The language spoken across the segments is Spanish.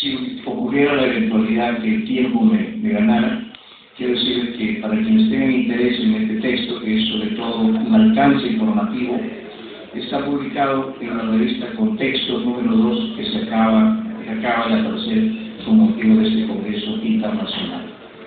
si ocurriera la eventualidad que el tiempo me ganara, quiero decir que para quienes tengan interés en este texto, que es sobre todo un alcance informativo, está publicado en la revista Contexto número 2, que acaba de aparecer con motivo de este Congreso Internacional.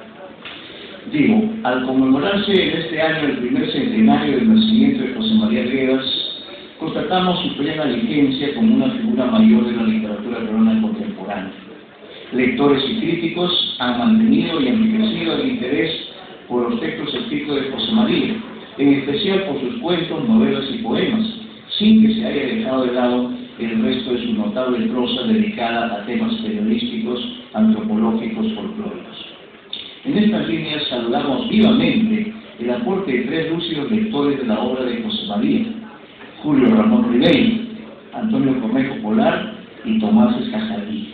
Digo, al conmemorarse en este año el primer centenario del nacimiento de José María Arguedas, constatamos su plena vigencia como una figura mayor de la literatura peruana contemporánea. Lectores y críticos han mantenido y enriquecido el interés por los textos escritos de José María, en especial por sus cuentos, novelas y poemas, sin que se haya dejado de lado el resto de su notable prosa dedicada a temas periodísticos, antropológicos, folclóricos. En estas líneas saludamos vivamente el aporte de tres lúcidos lectores de la obra de José María: Julio Ramón Ribeiro, Antonio Cornejo Polar y Tomás Escajadillo.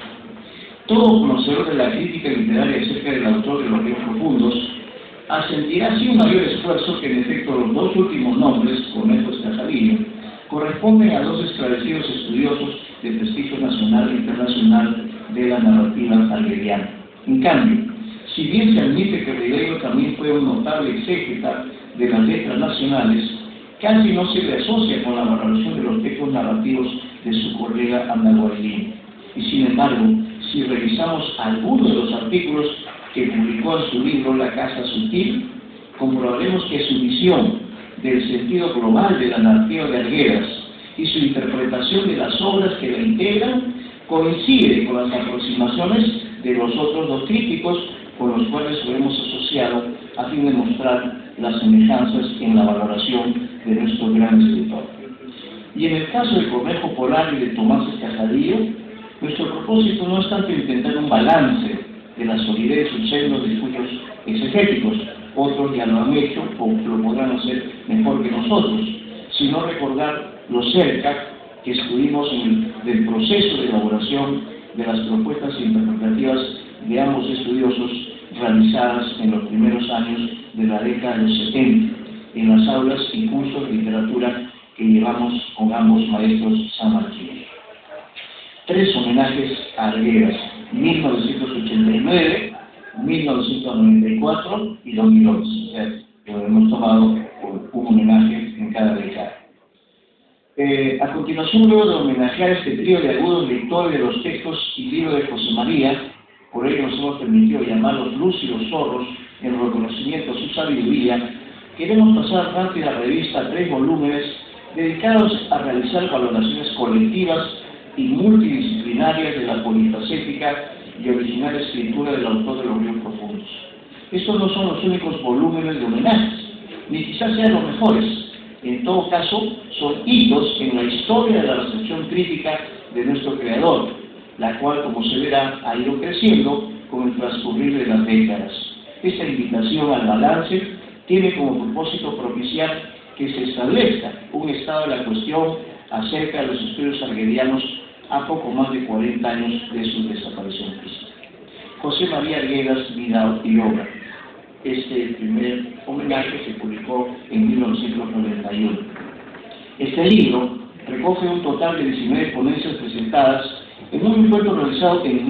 Todo conocedor de la crítica literaria acerca del autor de Los Ríos Profundos asentirá sin mayor esfuerzo que en efecto los dos últimos nombres, Cornejo Escajadillo, corresponden a dos esclarecidos estudiosos de prestigio nacional e internacional de la narrativa algueriana. En cambio, si bien se admite que Ribeiro también fue un notable exégeta de las letras nacionales, casi no se le asocia con la valoración de los textos narrativos de su colega andaluareño. Y sin embargo, si revisamos algunos de los artículos que publicó en su libro La Casa Sutil, comprobaremos que su visión del sentido global de la narrativa de Arguedas y su interpretación de las obras que la integran coincide con las aproximaciones de los otros dos críticos con los cuales lo hemos asociado a fin de mostrar las semejanzas en la valoración de nuestro gran escritor. Y en el caso de Cornejo Polar y de Tomás Escajadillo, nuestro propósito no es tanto intentar un balance de la solidez de sus sendos discursos exegéticos, otros ya lo han hecho o lo podrán hacer mejor que nosotros, sino recordar lo cerca que estuvimos del proceso de elaboración de las propuestas interpretativas de ambos estudiosos realizadas en los primeros años de la década de los 70 en las aulas y cursos de literatura que llevamos con ambos maestros sanmarquinos. Tres homenajes a Arguedas: 1989, 1994 y 2011. O sea, lo hemos tomado un homenaje en cada década. A continuación, luego de homenajear este trío de agudos lectores de los textos y libros de José María, por ello nos hemos permitido llamarlos lúcidos zorros en reconocimiento a su sabiduría, queremos pasar rápida revista a tres volúmenes dedicados a realizar valoraciones colectivas y multidisciplinarias de la polifacética y original escritura del autor de Los Ríos Profundos. Estos no son los únicos volúmenes de homenajes, ni quizás sean los mejores. En todo caso, son hitos en la historia de la recepción crítica de nuestro creador, la cual, como se verá, ha ido creciendo con el transcurrir de las décadas. Esta invitación al balance tiene como propósito propiciar que se establezca un estado de la cuestión acerca de los estudios arguedianos a poco más de 40 años de su desaparición física. José María Arguedas, vida y obra. Este primer homenaje se publicó en 1991. Este libro recoge un total de 19 ponencias presentadas en un encuentro realizado en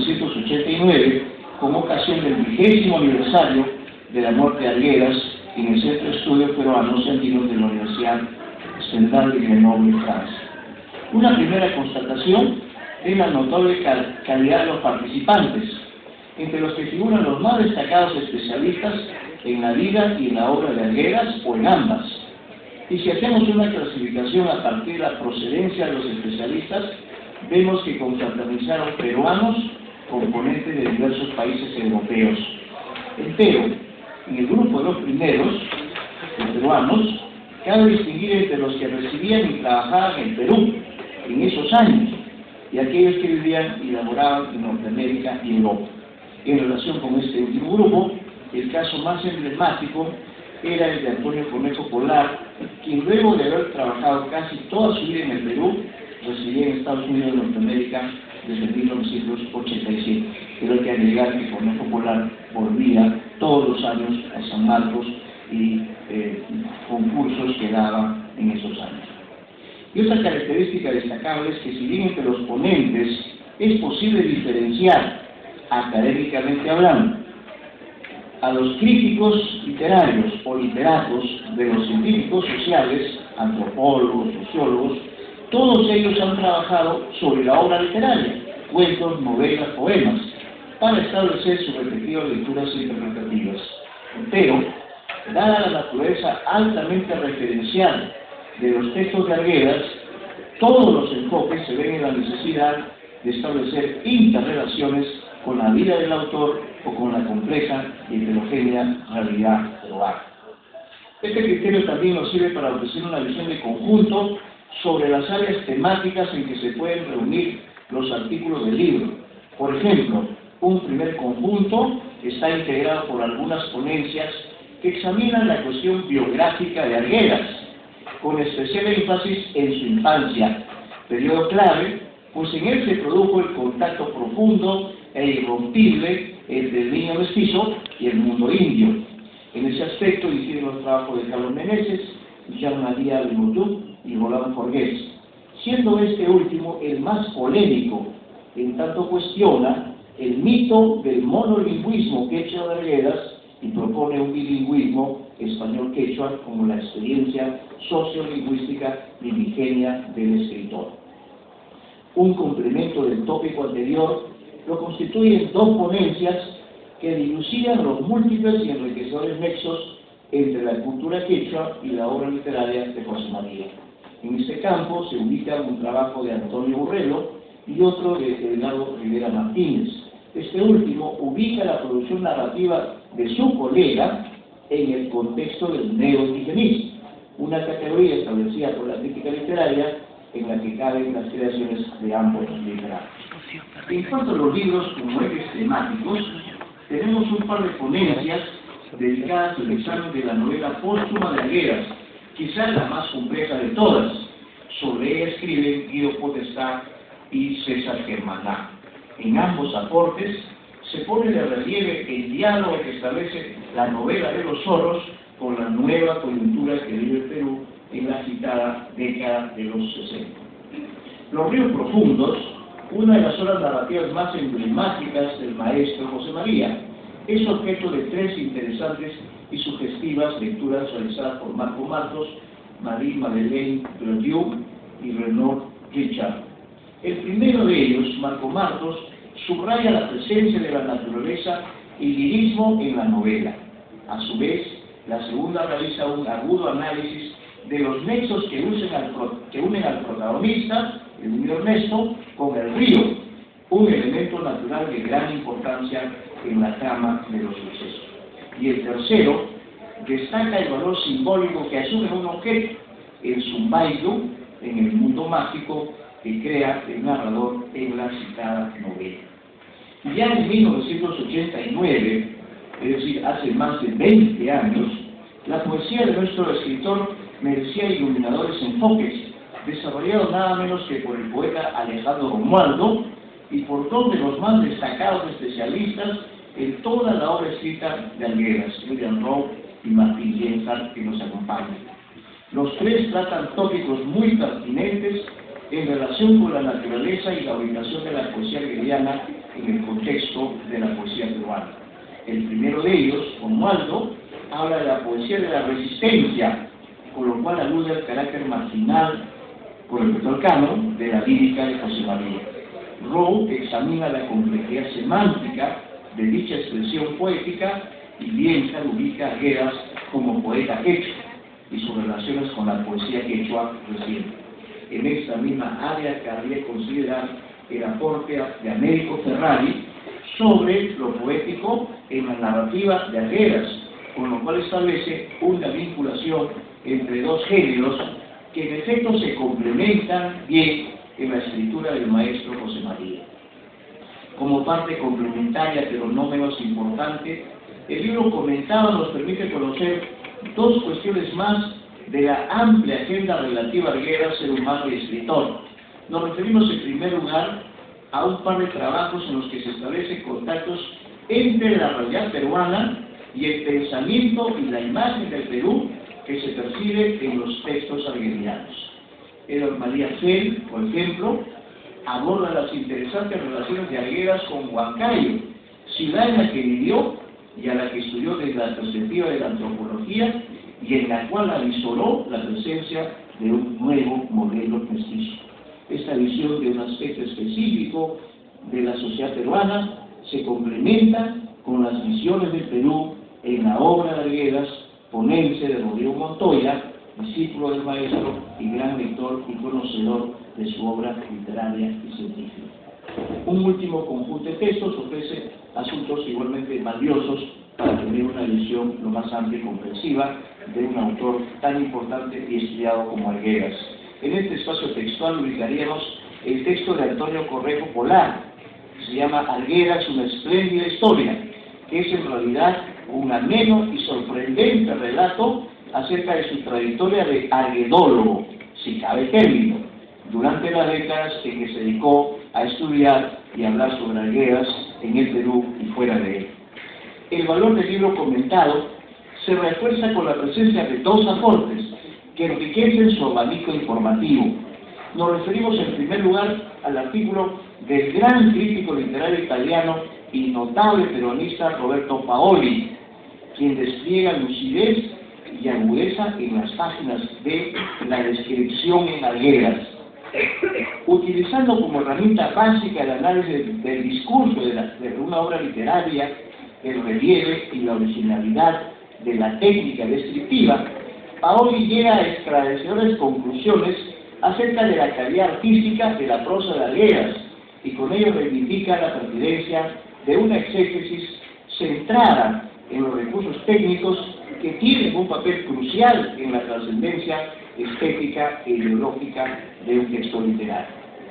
1989 con ocasión del 20º aniversario de la muerte de Arguedas en el Centro de Estudios Peruanos y Andinos de la Universidad Central de Grenoble, Francia. Una primera constatación es la notable calidad de los participantes, entre los que figuran los más destacados especialistas en la vida y en la obra de Arguedas o en ambas. Y si hacemos una clasificación a partir de la procedencia de los especialistas, vemos que confraternizaron peruanos componentes de diversos países europeos. Empero, en el grupo de los primeros, los peruanos, cabe distinguir entre los que residían y trabajaban en Perú en esos años y aquellos que vivían y laboraban en Norteamérica y Europa. En relación con este último grupo, el caso más emblemático era el de Antonio Cornejo Polar, quien luego de haber trabajado casi toda su vida en el Perú, residía en Estados Unidos de Norteamérica desde 1987. Pero hay que agregar que Cornejo Polar volvía todos los años a San Marcos y concursos que daba en esos años. Y otra característica destacable es que si bien entre los ponentes es posible diferenciar, académicamente hablando, a los críticos literarios o literatos de los científicos sociales, antropólogos, sociólogos. Todos ellos han trabajado sobre la obra literaria, cuentos, novelas, poemas, para establecer sus respectivas lecturas interpretativas. Pero, dada la naturaleza altamente referencial de los textos de Arguedas, todos los enfoques se ven en la necesidad de establecer interrelaciones con la vida del autor o con la compleja y heterogénea realidad peruana. Este criterio también nos sirve para ofrecer una visión de conjunto sobre las áreas temáticas en que se pueden reunir los artículos del libro. Por ejemplo, un primer conjunto está integrado por algunas ponencias que examinan la cuestión biográfica de Arguedas, con especial énfasis en su infancia, periodo clave, pues en él se produjo el contacto profundo e irrompible entre el niño mestizo y el mundo indio. En ese aspecto hicieron los trabajos de Carlos Meneses, Jean-Marie Limoutou y Roland Forgués, siendo este último el más polémico, en tanto cuestiona el mito del monolingüismo quechua de Arguedas y propone un bilingüismo español-quechua como la experiencia sociolingüística primigenia del escritor. Un complemento del tópico anterior lo constituyen dos ponencias que dilucidan los múltiples y enriquecedores nexos entre la cultura quechua y la obra literaria de José María. En este campo se ubica un trabajo de Antonio Burrelo y otro de Edgardo Rivera Martínez. Este último ubica la producción narrativa de su colega en el contexto del neoindigenismo, una categoría establecida por la crítica literaria en la que caben las creaciones de ambos literatos. En cuanto a los libros como ejes temáticos, tenemos un par de ponencias dedicadas al examen de la novela póstuma de Arguedas, quizás la más compleja de todas. Sobre ella escriben Guido Potestá y César Germán. En ambos aportes se pone de relieve el diálogo que establece la novela de los zorros con la nueva coyuntura que vive el Perú en la citada década de los 60. Los ríos profundos, una de las obras narrativas más emblemáticas del maestro José María, es objeto de tres interesantes y sugestivas lecturas realizadas por Marco Martos, Marie-Madeleine Gladieux y Renaud Richard. El primero de ellos, Marco Martos, subraya la presencia de la naturaleza y lirismo en la novela. A su vez, la segunda realiza un agudo análisis de los nexos que unen al protagonista, el niño Ernesto, con el río, un elemento natural de gran importancia en la trama de los sucesos. Y el tercero destaca el valor simbólico que asume un objeto, el Zumbaidú, en el mundo mágico que crea el narrador en la citada novela. Ya en 1989, es decir, hace más de 20 años, la poesía de nuestro escritor merecía iluminadores enfoques, desarrollados nada menos que por el poeta Alejandro Romualdo y por dos de los más destacados especialistas en toda la obra escrita de Arguedas, William Rowe y Martín Lienhardt, que nos acompañan. Los tres tratan tópicos muy pertinentes en relación con la naturaleza y la ubicación de la poesía arguediana en el contexto de la poesía peruana. El primero de ellos, Romualdo, habla de la poesía de la resistencia, con lo cual alude al carácter marginal, con respecto al canon, de la lírica de José María. Rowe examina la complejidad semántica de dicha expresión poética y Lienhardt ubica a Arguedas como poeta quechua y sus relaciones con la poesía quechua reciente. En esta misma área cabría considerar el aporte de Américo Ferrari sobre lo poético en la narrativa de Arguedas, con lo cual establece una vinculación entre dos géneros que en efecto se complementan bien en la escritura del maestro José María. Como parte complementaria, pero no menos importante, el libro comentado nos permite conocer dos cuestiones más de la amplia agenda relativa a Arguedas, ser humano y escritor. Nos referimos en primer lugar a un par de trabajos en los que se establecen contactos entre la realidad peruana y el pensamiento y la imagen del Perú que se percibe en los textos arguedianos. Edward María Fell, por ejemplo, aborda las interesantes relaciones de Arguedas con Huancayo, ciudad en la que vivió y a la que estudió desde la perspectiva de la antropología y en la cual avisoró la presencia de un nuevo modelo mestizo. Esta visión de un aspecto específico de la sociedad peruana se complementa con las visiones del Perú en la obra de Arguedas, ponense de Rodrigo Montoya, discípulo del maestro y gran lector y conocedor de su obra literaria y científica. Un último conjunto de textos ofrece asuntos igualmente valiosos para tener una visión lo más amplia y comprensiva de un autor tan importante y estudiado como Arguedas. En este espacio textual ubicaríamos el texto de Antonio Correjo Polar, que se llama Arguedas, una espléndida historia, que es en realidad un ameno y sorprendente relato acerca de su trayectoria de arguedólogo, si cabe el término, durante las décadas en que se dedicó a estudiar y hablar sobre Arguedas en el Perú y fuera de él. El valor del libro comentado se refuerza con la presencia de dos aportes que enriquecen su abanico informativo. Nos referimos en primer lugar al artículo del gran crítico literario italiano y notable peronista Roberto Paoli, quien despliega lucidez y agudeza en las páginas de la descripción en Arguedas, utilizando como herramienta básica el análisis del discurso de una obra literaria, el relieve y la originalidad de la técnica descriptiva. Paoli llega a esclarecedores conclusiones acerca de la calidad artística de la prosa de Arguedas y con ello reivindica la pertinencia de una exégesis centrada en los recursos técnicos que tienen un papel crucial en la trascendencia estética e ideológica de un texto literario.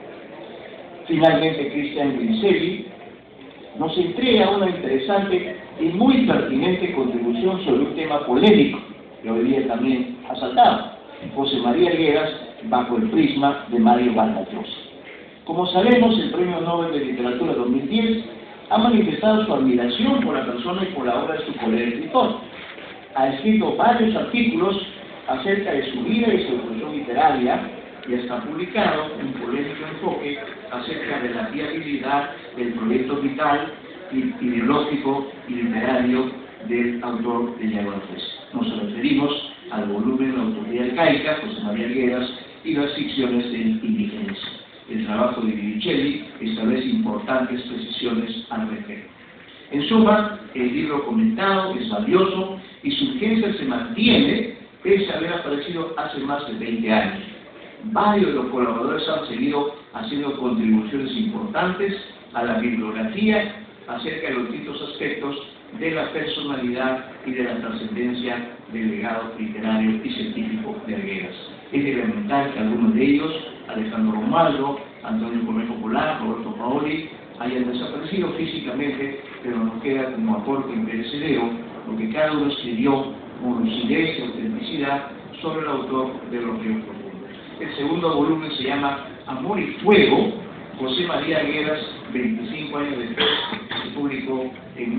Finalmente, Cristian Grincelli nos entrega una interesante y muy pertinente contribución sobre un tema polémico que hoy día también ha saltado: José María Arguedas bajo el prisma de Mario Vargas Llosa. Como sabemos, el Premio Nobel de Literatura 2010 ha manifestado su admiración por la persona y por la obra de su colega escritor. Ha escrito varios artículos acerca de su vida y su evolución literaria y hasta ha publicado un polémico enfoque acerca de la viabilidad del proyecto vital, ideológico y literario del autor de Yago Alfés. Nos referimos al volumen La Autoridad Arcaica, José María Arguedas, y las ficciones del indigenismo. El trabajo de Grincelli establece importantes precisiones al respecto. En suma, el libro comentado es valioso y su urgencia se mantiene pese a haber aparecido hace más de 20 años. Varios de los colaboradores han seguido haciendo contribuciones importantes a la bibliografía acerca de los distintos aspectos de la personalidad y de la trascendencia del legado literario y científico de Arguedas. Es de lamentar que algunos de ellos, Alejandro Romualdo, Antonio Correjo Polar, Roberto Paoli, hayan desaparecido físicamente, pero nos queda como aporte imperecedero lo que cada uno escribió con lucidez y autenticidad sobre el autor de Los Ríos Profundos. El segundo volumen se llama Amor y Fuego, José María Arguedas, 25 años después, se publicó en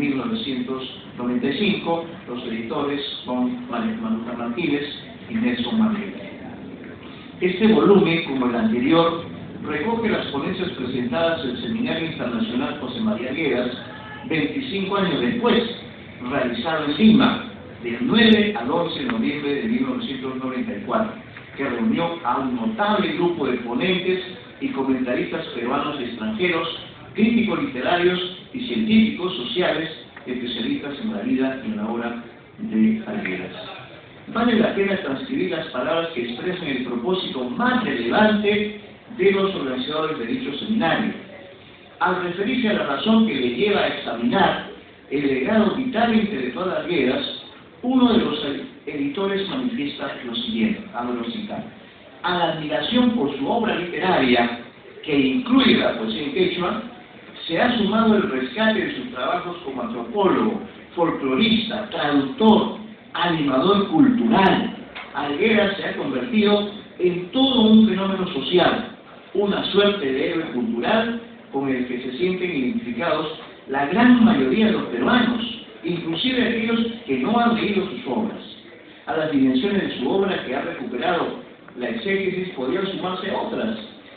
1995. Los editores son Manuta Martínez y Nelson Madrid. Este volumen, como el anterior, recoge las ponencias presentadas en el Seminario Internacional José María Arguedas 25 años después, realizado en Lima, del 9 al 11 de noviembre de 1994, que reunió a un notable grupo de ponentes y comentaristas peruanos y extranjeros, críticos literarios y científicos sociales, especialistas en la vida y en la obra de Arguedas. Vale la pena transcribir las palabras que expresan el propósito más relevante de los organizadores de dicho seminario, al referirse a la razón que le lleva a examinar el legado vital e intelectual de Arguedas. Uno de los editores manifiesta lo siguiente, abro citar: a la admiración por su obra literaria, que incluye la poesía en quechua, se ha sumado el rescate de sus trabajos como antropólogo, folclorista, traductor, animador cultural. Arguedas se ha convertido en todo un fenómeno social, una suerte de héroe cultural con el que se sienten identificados la gran mayoría de los peruanos, inclusive aquellos que no han leído sus obras. A las dimensiones de su obra que ha recuperado la exégesis podrían sumarse otras,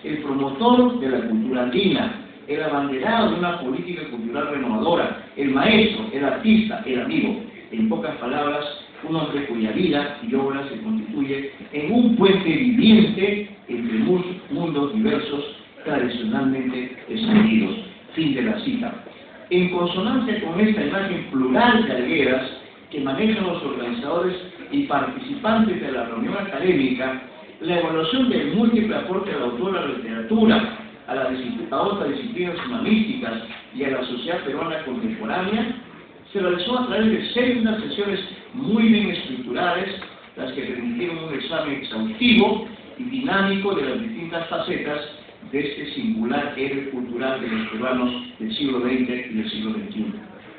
el promotor de la cultura andina, el abanderado de una política cultural renovadora, el maestro, el artista, el amigo. En pocas palabras, un hombre cuya vida y obra se constituye en un puente viviente entre mundos diversos tradicionalmente escondidos. Fin de la cita. En consonancia con esta imagen plural de Arguedas que manejan los organizadores y participantes de la reunión académica, la evaluación del múltiple aporte del autor a la literatura, a otras disciplinas humanísticas y a la sociedad peruana contemporánea, se realizó a través de sendas sesiones muy bien estructuradas, las que permitieron un examen exhaustivo y dinámico de las distintas facetas de este singular héroe cultural de los peruanos del siglo XX y del siglo XXI.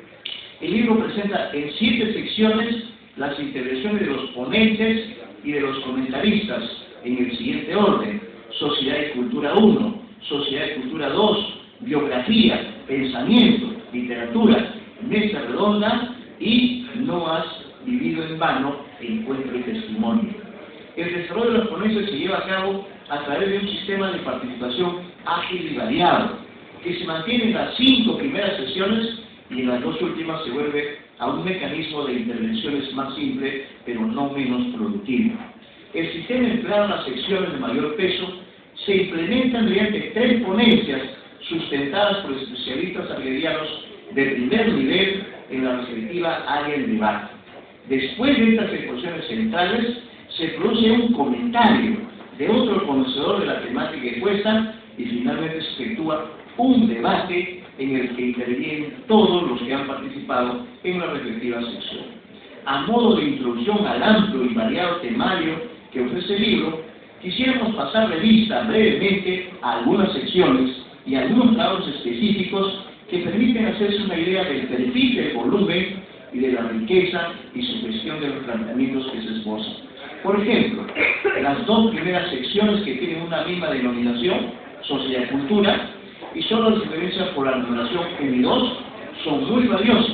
El libro presenta en 7 secciones las intervenciones de los ponentes y de los comentaristas en el siguiente orden: Sociedad y Cultura 1, Sociedad y Cultura 2, Biografía, Pensamiento, Literatura, Mesa Redonda y No has vivido en vano, Encuentro y Testimonio. El desarrollo de los ponencias se lleva a cabo a través de un sistema de participación ágil y variado, que se mantiene en las 5 primeras sesiones y en las 2 últimas se vuelve a un mecanismo de intervenciones más simple, pero no menos productivo. El sistema empleado en las secciones de mayor peso se implementa mediante 3 ponencias sustentadas por especialistas arguedianos de primer nivel en la respectiva área del debate. Después de estas exposiciones centrales, se produce un comentario de otro conocedor de la temática expuesta y finalmente se efectúa un debate en el que intervienen todos los que han participado en la respectiva sección. A modo de introducción al amplio y variado temario que ofrece el libro, quisiéramos pasar revista brevemente a algunas secciones y algunos trabajos específicos que permiten hacerse una idea del perfil del volumen y de la riqueza y sugestión de los planteamientos que se esbozan. Por ejemplo, las 2 primeras secciones que tienen una misma denominación, Sociedad y Cultura, y solo las diferencias por la numeración M2 son muy valiosas,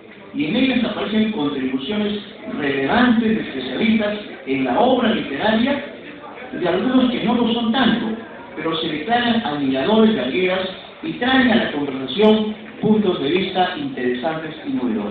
y en ellas aparecen contribuciones relevantes de especialistas en la obra literaria y de algunos que no lo son tanto, pero se declaran admiradores de Arguedas y traen a la conversación puntos de vista interesantes y novedosos.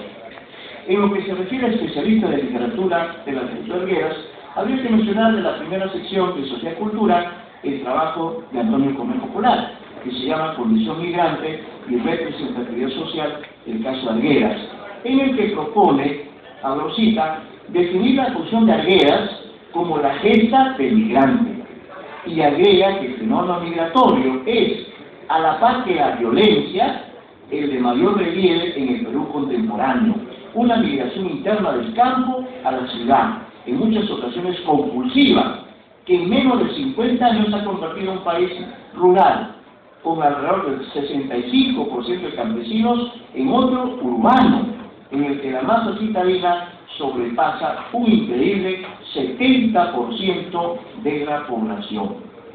En lo que se refiere a especialistas de literatura de la cultura Arguedas, habría que mencionar de la primera sección de Sociedad y Cultura el trabajo de Antonio Conejo Polar, que se llama Condición Migrante y Representatividad Social, el caso Arguedas, en el que propone, abro cita, definir la función de Arguedas como la gesta del migrante, y agrega que el fenómeno migratorio es, a la par que la violencia, el de mayor relieve en el Perú contemporáneo, una migración interna del campo a la ciudad, en muchas ocasiones compulsiva, que en menos de 50 años ha convertido a un país rural, con alrededor del 65% de campesinos, en otro urbano, en el que la masa citadina sobrepasa un increíble 70% de la población.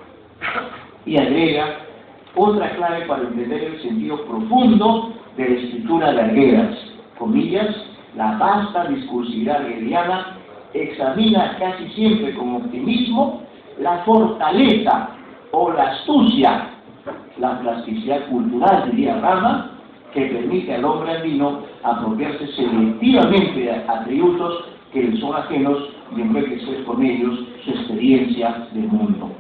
Y agrega otra clave para entender el sentido profundo de la escritura de Arguedas, comillas, la vasta discursividad arguediana examina casi siempre con optimismo la fortaleza o la astucia, la plasticidad cultural, diría Rama, que permite al hombre andino apropiarse selectivamente de atributos que le son ajenos y enriquecer con ellos su experiencia del mundo.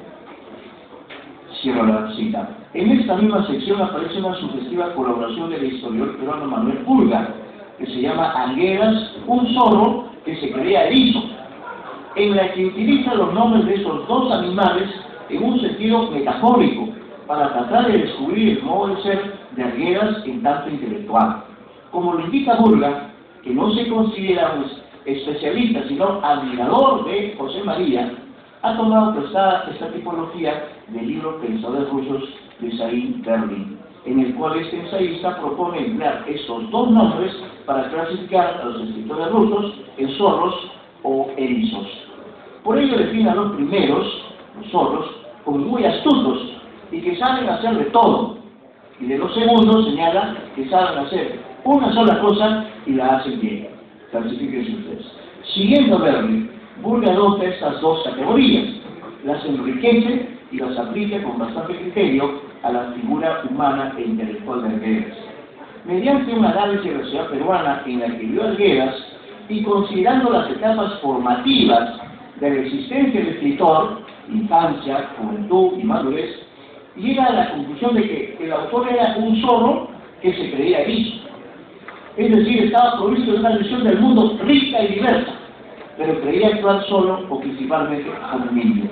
Cierro la cita. En esta misma sección aparece una sugestiva colaboración del historiador peruano Manuel Pulgar, que se llama Arguedas, un zorro que se creía erizo, en la que utiliza los nombres de esos 2 animales en un sentido metafórico, para tratar de descubrir el modo de ser de Arguedas en tanto intelectual. Como lo indica Pulgar, que no se considera un especialista, sino admirador de José María, ha tomado prestada esta tipología del libro Pensadores rusos de Saín Berlin, en el cual este ensayista propone emplear estos 2 nombres para clasificar a los escritores rusos en zorros o erizos. Por ello define a los primeros, los zorros, como muy astutos y que saben hacer de todo, y de los segundos señala que saben hacer una sola cosa y la hacen bien. Clasifiquen ustedes. Siguiendo Berlin, Pulgar adopta estas 2 categorías, las enriquece y las aplica con bastante criterio a la figura humana e intelectual de Arguedas. Mediante un análisis de la sociedad peruana en la que vio Arguedas y considerando las etapas formativas de la existencia del escritor, infancia, juventud y madurez, llega a la conclusión de que el autor era un zorro que se creía listo. Es decir, estaba provisto de una visión del mundo rica y diversa, pero creía actuar solo o principalmente como un niño.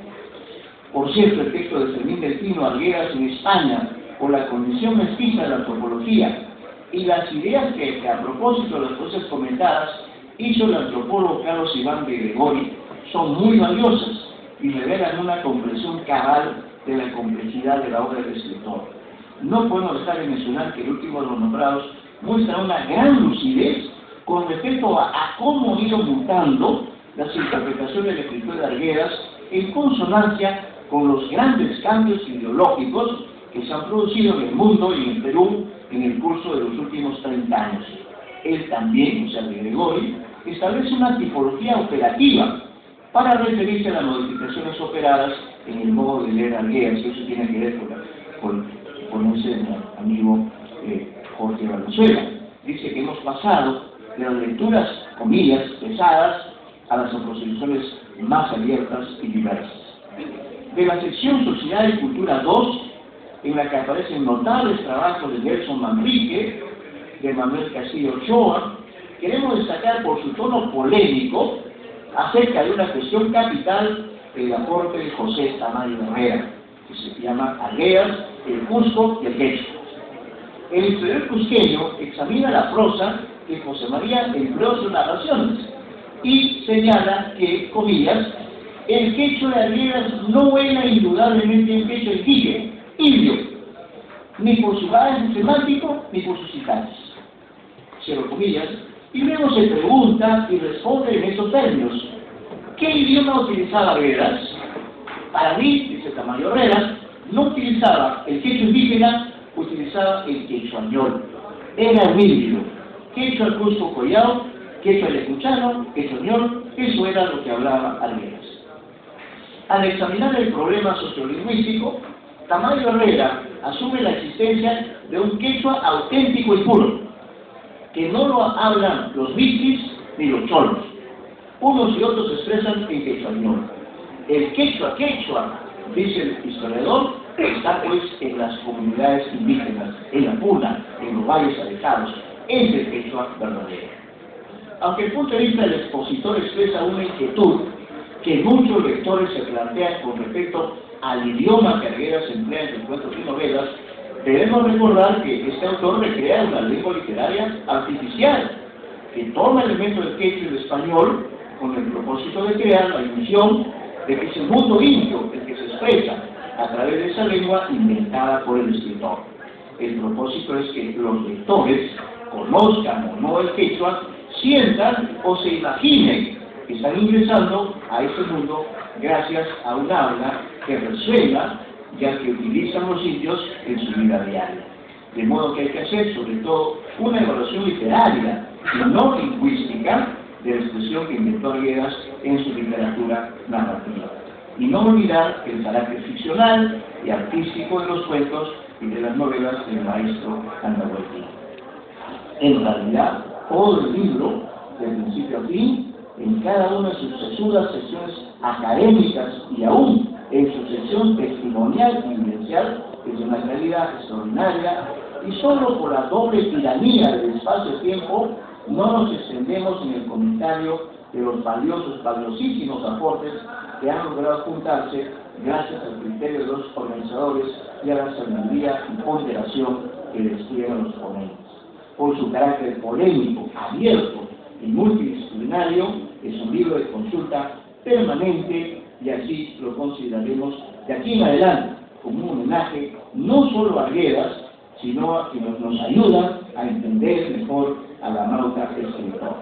Por cierto, el texto de Fermín Delfino Arguedas en España, o la condición mestiza de la antropología, y las ideas que a propósito de las cosas comentadas hizo el antropólogo Carlos Iván de Gregori, son muy valiosas y revelan una comprensión cabal de la complejidad de la obra del escritor. No podemos dejar de mencionar que el último de los nombrados muestra una gran lucidez con respecto a cómo han ido mutando las interpretaciones del escritor de Arguedas en consonancia con los grandes cambios ideológicos que se han producido en el mundo y en el Perú en el curso de los últimos 30 años. Él también, o sea, de Gregori, establece una tipología operativa para referirse a las modificaciones operadas en el modo de leer Arguedas, y eso tiene que ver con ese amigo Jorge Valenzuela. Dice que hemos pasado de las lecturas, comillas, pesadas, a las aproximaciones más abiertas y diversas. De la sección Sociedad y Cultura 2, en la que aparecen notables trabajos de Nelson Manrique, de Manuel Castillo Ochoa, queremos destacar por su tono polémico acerca de una cuestión capital el aporte de José Tamayo Herrera, que se llama Arguedas, el Cusco y el Quechua. El historiador cusqueño examina la prosa que José María empleó en sus narraciones y señala que, comillas, el quechua de Arguedas no era indudablemente un quechua indio, ni por su bagaje semántico ni por sus sintaxis. Cierro comillas. Y luego se pregunta y responde en estos términos: ¿qué idioma utilizaba Arguedas? Para mí, dice Tamayo Herrera, no utilizaba el quechua indígena, utilizaba el quechuañol. Era un híbrido. Quechua Cusco Collao, quechua ayacuchano, quechuañol, eso era lo que hablaba Arguedas. Al examinar el problema sociolingüístico, Tamayo Herrera asume la existencia de un quechua auténtico y puro, que no lo hablan los bichis ni los cholos. Unos y otros se expresan en quechuañol. El quechua, dice el historiador, está pues en las comunidades indígenas, en la puna, en los valles alejados. Es el quechua verdadero. Aunque el punto de vista del expositor expresa una inquietud que muchos lectores se plantean con respecto al idioma que Arguedas emplea en sus cuentos y novelas, debemos recordar que este autor recrea una lengua literaria artificial, que toma elementos del quechua y del español con el propósito de crear la ilusión de que es el mundo indio el que se expresa a través de esa lengua inventada por el escritor. El propósito es que los lectores conozcan o no el quechua, sientan o se imaginen que están ingresando a ese mundo gracias a un habla que resuena, ya que utilizan los indios en su vida diaria. De modo que hay que hacer, sobre todo, una evaluación literaria y no lingüística de la expresión que inventó Arguedas en su literatura narrativa. Y no olvidar el carácter ficcional y artístico de los cuentos y de las novelas del maestro Andahuaytí. En realidad, todo el libro, de principio a fin, en cada una de sus sesudas secciones académicas y aún en su sección testimonial y vivencial, es de una calidad extraordinaria, y solo por la doble tiranía del espacio-tiempo no nos extendemos en el comentario de los valiosísimos aportes que han logrado juntarse gracias al criterio de los organizadores y a la sabiduría y ponderación que despliegan los ponentes. Por su carácter polémico, abierto y multidisciplinario, es un libro de consulta permanente y así lo consideraremos de aquí en adelante como un homenaje no solo a Arguedas, sino a quienes nos ayudan a entender mejor a la nauta escritor.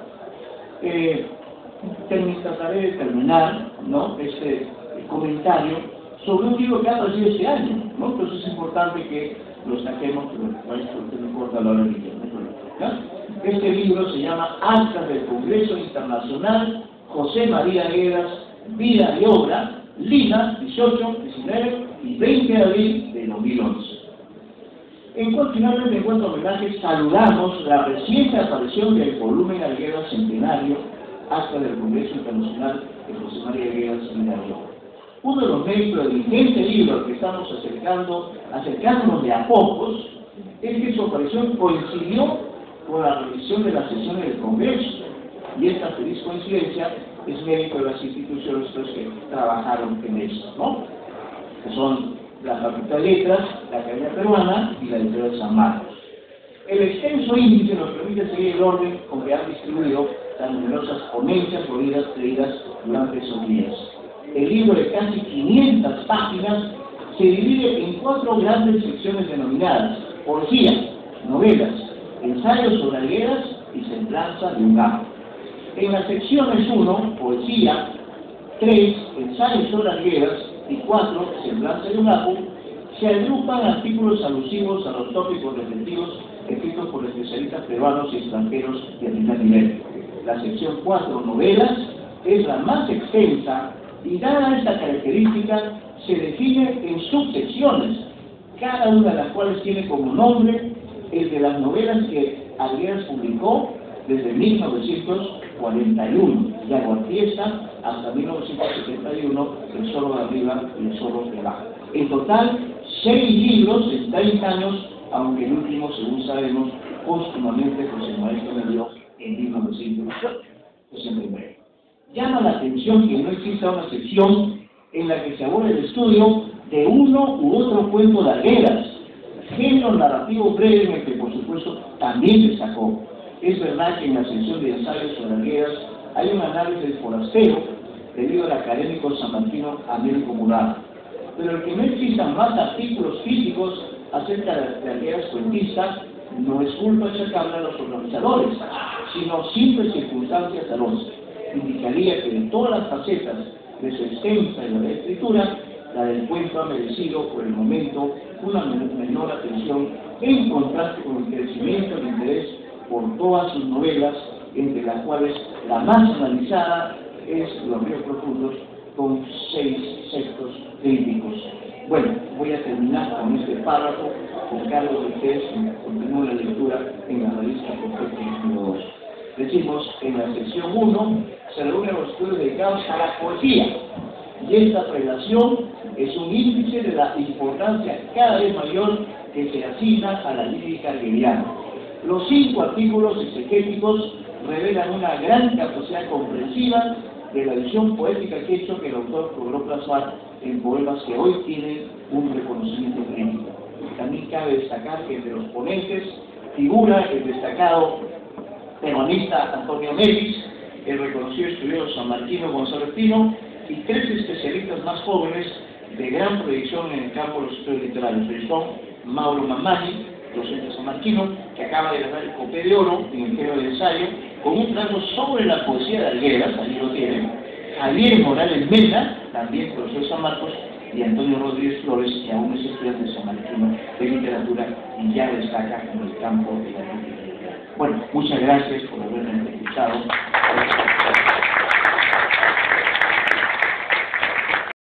Trataré de terminar, ¿no?, este comentario sobre un libro que ha aparecido este año, ¿no? Entonces es importante que lo saquemos, pero esto no importa la hora que quiera, ¿no? Este libro se llama Actas del Congreso Internacional José María Arguedas, Vida y Obra, Lima, 18, 19 y 20 de abril de 2011. En cual finalmente, en cuanto a homenaje, saludamos la reciente aparición del volumen Arguedas Centenario, acta del Congreso Internacional de José María Arguedas Mirador. Uno de los méritos del vigente libro al que estamos acercándonos de a pocos, es que su aparición coincidió con la revisión de las sesiones del Congreso, y esta feliz coincidencia es mérito de las instituciones que trabajaron en esto, ¿no? Que son la Facultad de Letras, la Academia Peruana y la Editorial de San Marcos. El extenso índice nos permite seguir el orden con que han distribuido las numerosas ponencias traídas durante esos días. El libro de casi 500 páginas se divide en 4 grandes secciones denominadas poesía, novelas, ensayos sobre Arguedas y semblanza de un gato. En las secciones 1, poesía, 3, ensayos sobre Arguedas y 4, semblanza de un gato, se agrupan artículos alusivos a los tópicos respectivos escritos por especialistas peruanos y extranjeros de primer nivel. La sección 4, novelas, es la más extensa y dada esta característica se define en subsecciones, cada una de las cuales tiene como nombre el de las novelas que Arguedas publicó desde 1941, de Aguafiesta hasta 1971, El Zorro de Arriba y El Zorro de Abajo. En total, 6 libros en 30 años, aunque el último, según sabemos, póstumamente José Maestro me dio en 1969. Llama la atención que no exista una sección en la que se aborde el estudio de uno u otro cuento de Arguedas, género narrativo brevemente, por supuesto, también destacó. Es verdad que en la sección de ensayos sobre Arguedas hay un análisis forastero debido al académico sanmarquino Américo Murado, pero el que no existan más artículos físicos acerca de Arguedas cuentista no es culpa achacable a los organizadores, sino simples circunstancias salosas. Indicaría que de todas las facetas de su extensa y la escritura, la del cuento ha merecido por el momento una menor atención en contraste con el crecimiento del interés por todas sus novelas, entre las cuales la más analizada es Los Ríos Profundos, con 6 textos críticos. Bueno, voy a terminar con este párrafo, con cargo de ustedes, continúo la lectura en la revista Propuesta número 2. Decimos, en la sección 1 se reúnen los estudios dedicados a la poesía, y esta relación es un índice de la importancia cada vez mayor que se asigna a la lírica arguediana. Los 5 artículos exegéticos revelan una gran capacidad comprensiva de la visión poética que hizo que el autor logró plasmar en poemas que hoy tienen un reconocimiento crítico. También cabe destacar que entre los ponentes figura el destacado peronista Antonio Melis, el reconocido estudioso sanmarquino Gonzalo Espino y 3 especialistas más jóvenes de gran proyección en el campo de los estudios literarios. Ellos son Mauro Mamani, docente sanmarquino, que acaba de ganar el Copé de Oro en el género de ensayo, con un trabajo sobre la poesía de Arguedas, ahí lo tienen, Javier Morales Mena, también profesor de San Marcos, y Antonio Rodríguez Flores, que aún es estudiante sanmarquino de literatura y ya destaca en el campo de la literatura. Bueno, muchas gracias por haberme escuchado.